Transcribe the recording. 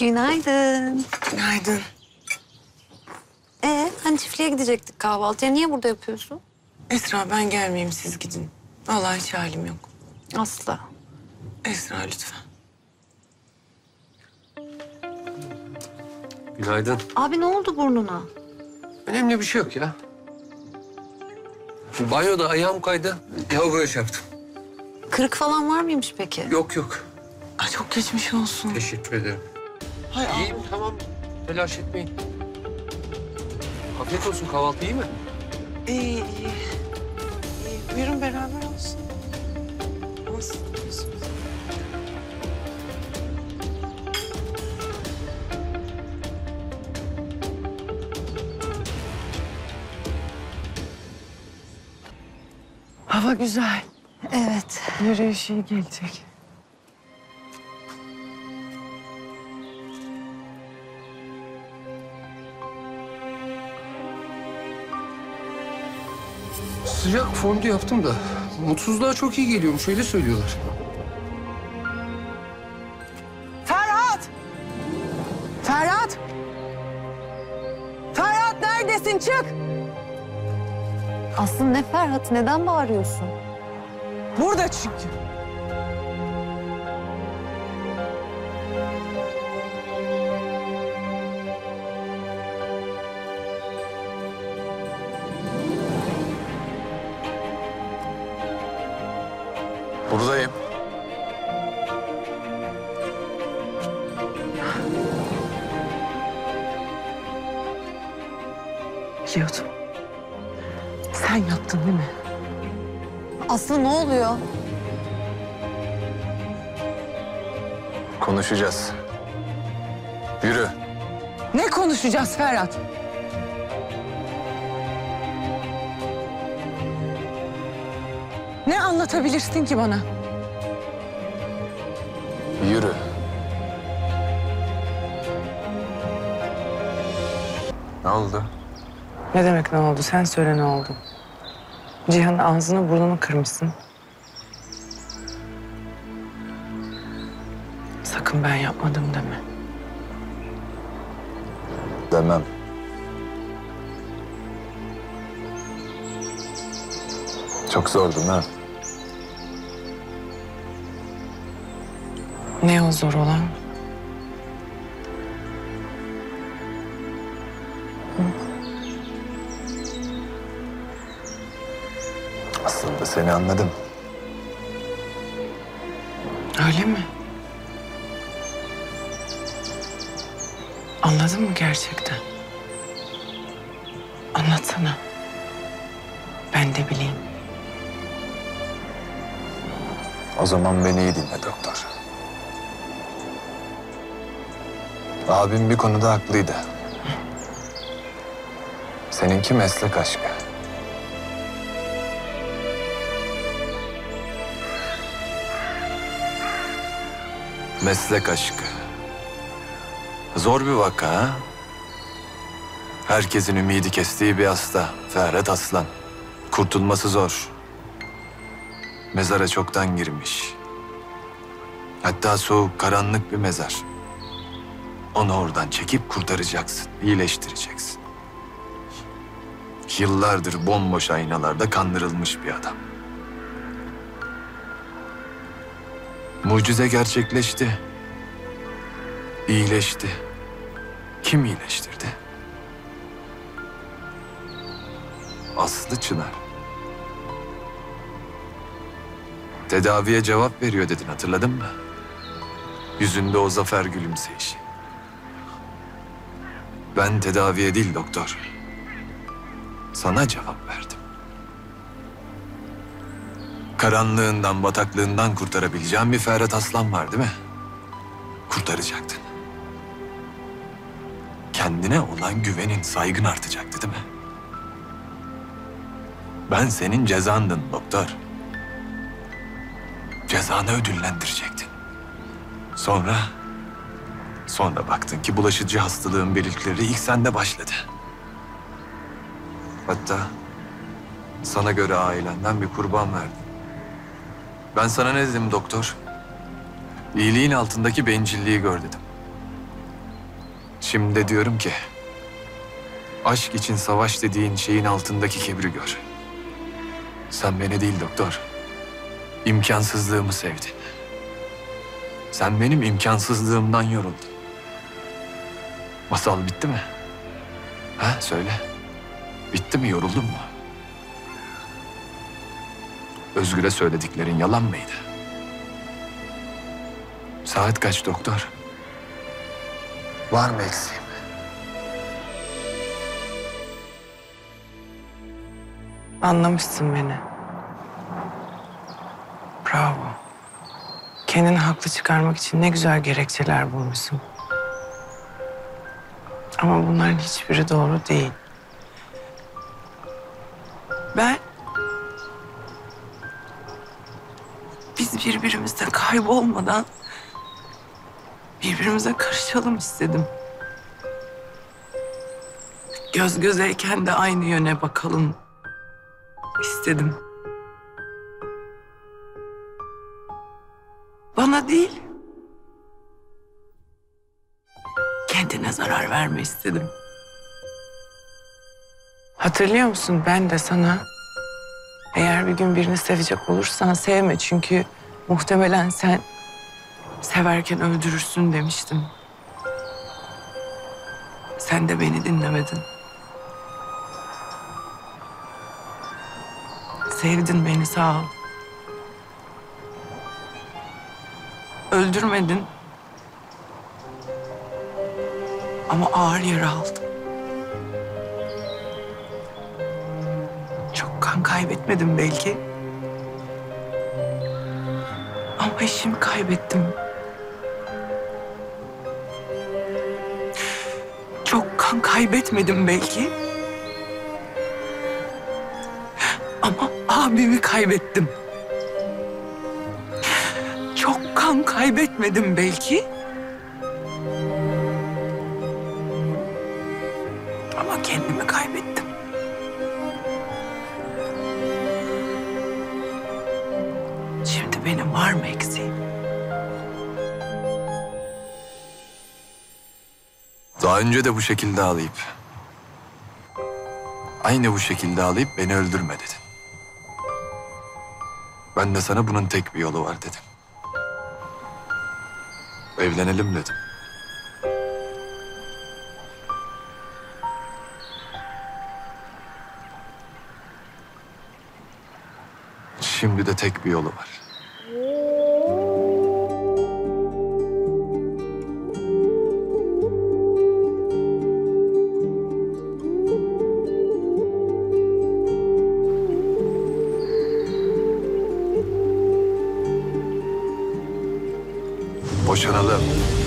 Günaydın. Günaydın. Hani çiftliğe gidecektik kahvaltıya. Niye burada yapıyorsun? Esra ben gelmeyeyim siz gidin. Vallahi hiç halim yok. Asla. Esra lütfen. Günaydın. Abi ne oldu burnuna? Önemli bir şey yok ya. Banyoda ayağım kaydı. Lavaboya çarptım. Kırık falan var mıymış peki? Yok yok. Ay çok geçmiş olsun. Teşekkür ederim. Hay Allah. İyiyim tamam. Telaş etmeyin. Afiyet olsun. Kahvaltı iyi mi? İyi, iyi. İyi. Buyurun beraber olsun. Olsun. Hava güzel. Evet. Yürüyüş iyi gelecek. Sıcak fondü yaptım da mutsuzluğa çok iyi geliyormuş. Öyle söylüyorlar. Ferhat! Ferhat! Ferhat neredesin? Çık! Aslı ne Ferhat? Neden bağırıyorsun? Burada çünkü. Buradayım. Biliyordum. Sen yaptın değil mi? Aslı ne oluyor? Konuşacağız. Yürü. Ne konuşacağız Ferhat? Ne anlatabilirsin ki bana? Yürü. Ne oldu? Ne demek ne oldu? Sen söyle ne oldu? Cihan'ın ağzını burnunu kırmışsın. Sakın ben yapmadım deme. Demem. Çok zordu ha. Ne o zor olan? Aslında seni anladım. Öyle mi? Anladın mı gerçekten? Anlatsana. Ben de bileyim. O zaman beni iyi dinle doktor. Abim bir konuda haklıydı. Seninki meslek aşkı. Meslek aşkı. Zor bir vaka ha? Herkesin ümidi kestiği bir hasta. Ferhat Aslan. Kurtulması zor. Mezara çoktan girmiş. Hatta soğuk, karanlık bir mezar. Onu oradan çekip kurtaracaksın, iyileştireceksin. Yıllardır bomboş aynalarda kandırılmış bir adam. Mucize gerçekleşti. İyileşti. Kim iyileştirdi? Aslı Çınar. Tedaviye cevap veriyor dedin, hatırladın mı? Yüzünde o zafer gülümseyişi. Ben tedaviye değil doktor. Sana cevap verdim. Karanlığından, bataklığından kurtarabileceğim bir Ferhat Aslan var değil mi? Kurtaracaktın. Kendine olan güvenin, saygın artacaktı değil mi? Ben senin cezandın doktor. Cezanı ödüllendirecektin. Sonra baktın ki bulaşıcı hastalığın belirtileri ilk sende başladı. Hatta sana göre ailenden bir kurban verdin. Ben sana ne dedim doktor? İyiliğin altındaki bencilliği gör dedim. Şimdi de diyorum ki... aşk için savaş dediğin şeyin altındaki kibri gör. Sen beni değil doktor. İmkansızlığımı sevdin. Sen benim imkansızlığımdan yoruldun. Masal bitti mi? Ha söyle. Bitti mi, yoruldun mu? Özgür'e söylediklerin yalan mıydı? Saat kaç doktor? Var mı eksiğim? Anlamışsın beni. Bravo. Kendini haklı çıkarmak için ne güzel gerekçeler bulmuşsun. Ama bunların hiçbiri doğru değil. Biz birbirimizle kaybolmadan birbirimize karışalım istedim. Göz gözeyken de aynı yöne bakalım istedim. Bana değil, kendine zarar verme istedim. Hatırlıyor musun, ben de sana eğer bir gün birini sevecek olursan sevme, çünkü muhtemelen sen severken öldürürsün demiştim. Sen de beni dinlemedin. Sevdin beni, sağ ol. Öldürmedin. Ama ağır yara aldım. Çok kan kaybetmedim belki. Ama eşimi kaybettim. Çok kan kaybetmedim belki. Ama abimi kaybettim. Çok kan kaybetmedim belki. Ama kendimi kaybettim. Şimdi benim var mı eksiğim? Daha önce de bu şekilde ağlayıp... aynı bu şekilde ağlayıp beni öldürme dedin. Ben de sana bunun tek bir yolu var dedim. Evlenelim dedim. Şimdi de tek bir yolu var. Boşanalım.